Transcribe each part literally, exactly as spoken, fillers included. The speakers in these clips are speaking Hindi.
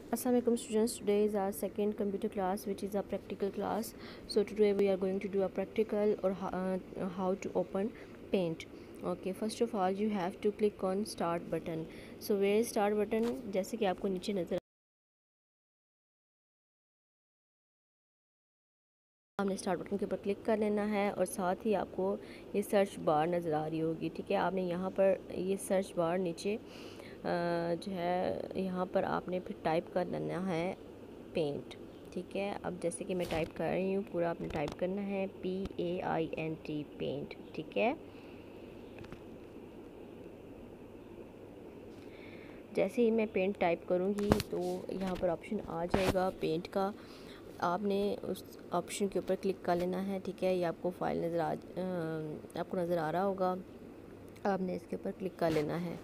Assalamualaikum students, today is our second computer class, which is a practical class. So today we are going to do a practical or uh, how to open paint. Okay, first of all you have to click on start button. So where is start button? जैसे कि आपको नीचे नज़र आपने स्टार्ट बटन के ऊपर क्लिक कर लेना है और साथ ही आपको ये सर्च बार नज़र आ रही होगी। ठीक है, आपने यहाँ पर ये सर्च बार नीचे जो है यहाँ पर आपने फिर टाइप कर लेना है पेंट। ठीक है, अब जैसे कि मैं टाइप कर रही हूँ, पूरा आपने टाइप करना है P A I N T paint. ठीक है, जैसे ही मैं पेंट टाइप करूँगी तो यहाँ पर ऑप्शन आ जाएगा पेंट का, आपने उस ऑप्शन के ऊपर क्लिक कर लेना है। ठीक है, ये आपको फाइल नज़र आ आपको नज़र आ रहा होगा, आपने इसके ऊपर क्लिक कर लेना है।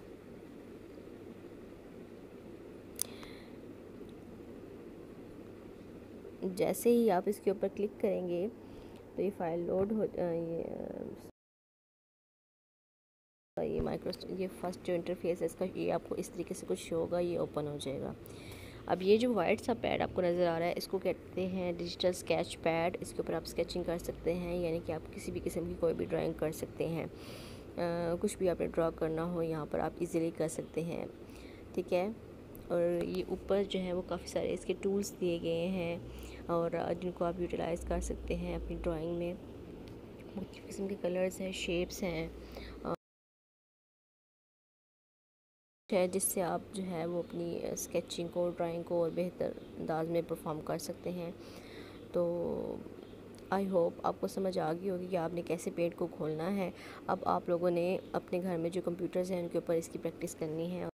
जैसे ही आप इसके ऊपर क्लिक करेंगे तो ये फाइल लोड हो ये ये माइक्रो ये फर्स्ट जो इंटरफेस है इसका, ये आपको इस तरीके से कुछ शो होगा, ये ओपन हो जाएगा। अब ये जो वाइट सा पैड आपको नज़र आ रहा है, इसको कहते हैं डिजिटल स्केच पैड। इसके ऊपर आप स्केचिंग कर सकते हैं, यानी कि आप किसी भी किस्म की कोई भी ड्राइंग कर सकते हैं। आ, कुछ भी आपने ड्रॉ करना हो यहाँ पर आप इजीली कर सकते हैं। ठीक है, और ये ऊपर जो है वो काफ़ी सारे इसके टूल्स दिए गए हैं और जिनको आप यूटिलाइज़ कर सकते हैं अपनी ड्राइंग में। मुख्तलिफ़ किस्म के कलर्स हैं, शेप्स हैं है, जिससे आप जो है वो अपनी स्केचिंग को, ड्राइंग को और बेहतर अंदाज में परफॉर्म कर सकते हैं। तो आई होप आपको समझ आ गई होगी कि आपने कैसे पेंट को खोलना है। अब आप लोगों ने अपने घर में जो कंप्यूटर्स हैं उनके ऊपर इसकी प्रैक्टिस करनी है।